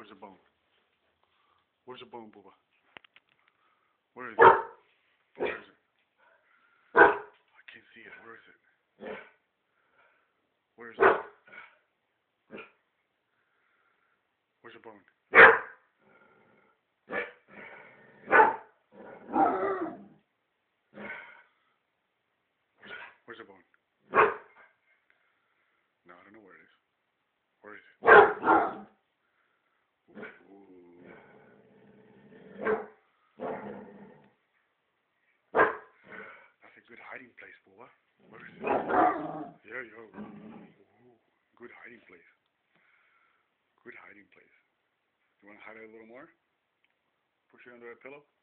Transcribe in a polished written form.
Where's the bone? Where's the bone, Booba? Where is it? Where is it? I can't see it. Where is it? Where is it? Where's the bone? Where's the bone? No, I don't know where it is. Where is it? Ooh. That's a good hiding place, Booba. Where is it? Yeah, yo. Ooh. Good hiding place. Good hiding place. You want to hide it a little more? Push it under a pillow?